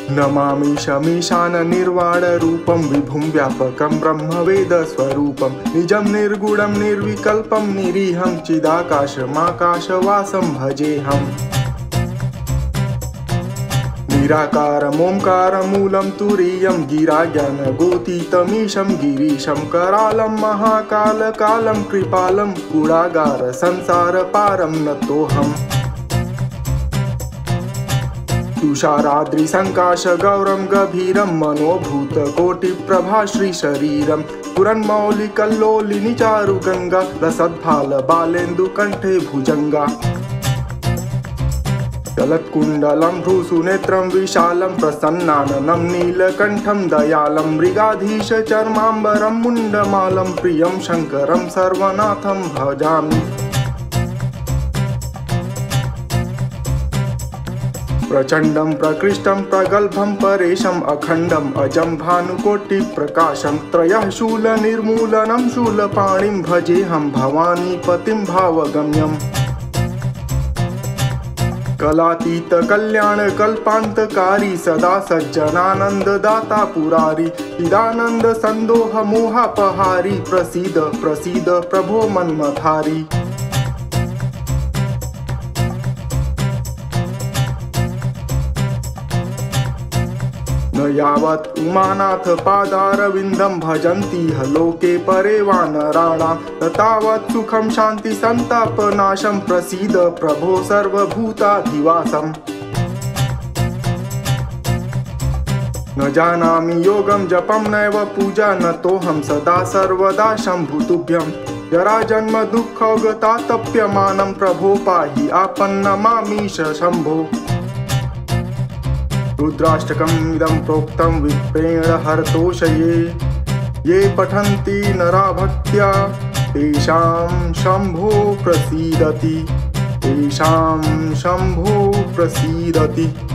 नमामि शमीशान निर्वाणरूपं विभुं व्यापकं ब्रह्मवेदस्वरूपं निजं निर्गुणं निर्विकल्पं निरीहं चिदाकाशमाकाशवासं भजेऽहम्। निराकारमोङ्कारमूलं तुरीयं गिराज्ञानगोतीतमीशं गिरीशं करालं महाकालकालं कृपालं गुणागार संसारपारं नतोऽहम्। तुषाराद्रिसङ्काशगौरं गभीरं मनोभूतकोटिप्रभाश्रीशरीरं पुरन्मौलिकल्लोलिनि चारुगङ्गा लसद्भालबालेन्दुकण्ठे भुजङ्गा। चलत्कुण्डलं भ्रूसुनेत्रं विशालं प्रसन्नाननं नीलकण्ठं दयालं मृगाधीशचर्माम्बरं मुण्डमालं प्रियं शङ्करं सर्वनाथं भजामि। प्रचण्डं प्रकृष्टं प्रगल्भं परेशम् अखण्डम् अजं भानुकोटिप्रकाशं त्रयः शूलनिर्मूलनं शूलपाणिं भजेऽहं भवानीपतिं भावगम्यम्। कलातीत कल्याण कल्पान्तकारी सदा सज्जनानन्ददाता पुरारी चिदानन्द सन्दोह मोहापहारी प्रसीद प्रसीद प्रभो मन्मथारी। न यावत् उमानाथ पादारविन्दं भजन्तीह लोके परे वानराणां न तावत् सुखं शान्ति सन्तापनाशं प्रसीद प्रभो सर्वभूताधिवासम्। न जानामि योगं जपं नैव पूजा न तोऽहं सदा सर्वदा शम्भुतुभ्यं जराजन्म दुःखौगतातप्यमानं प्रभो पाहि आपन्नमामीश शम्भो। रुद्राष्टकम् इदं प्रोक्तं विप्रेण हरतोषये ये पठन्ति नरा भक्त्या तेषां शम्भो प्रसीदति तेषां शम्भो प्रसीदति।